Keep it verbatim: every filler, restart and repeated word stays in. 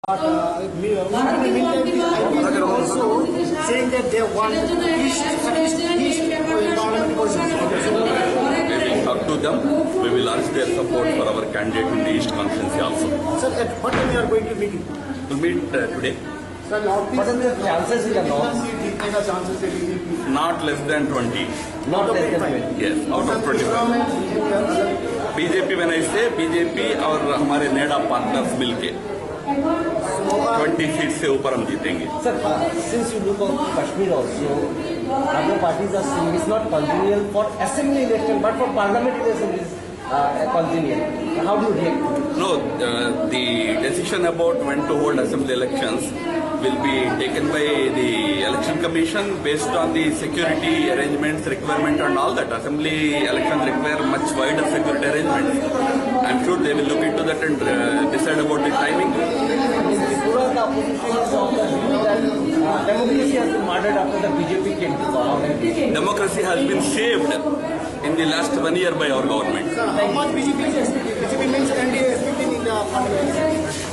But uh, meantime, I P also saying that they want east, east, east parliament positions. We will talk to them. We will ask their support for our candidate in the East constituency also. Sir, at what time you are going to meet? We'll meet uh, today. Sir, what are the chances in the north? chances Not less than twenty. Not less than twenty. Yes, out of twenty-five. B J P, when I say B J P और हमारे NEDA partners मिलके twenty seats से ऊपर हम जीतेंगे. Sir, uh, since you look on Kashmir also, other parties are saying it's not congenial for assembly election, but for parliamentary election is uh, congenial. How do you react? No, uh, the decision about when to hold assembly elections will be taken by the election commission based on the security arrangements, requirement and all that. Assembly elections require much wider security arrangements. I'm sure they will look into that and uh, decide about the timing. The opposition is of the view that uh, democracy has been murdered after the B J P came to power. Democracy has been saved in the last one year by our government. Sir, how much B J P is expecting? B J P means N D A expecting in the parliament.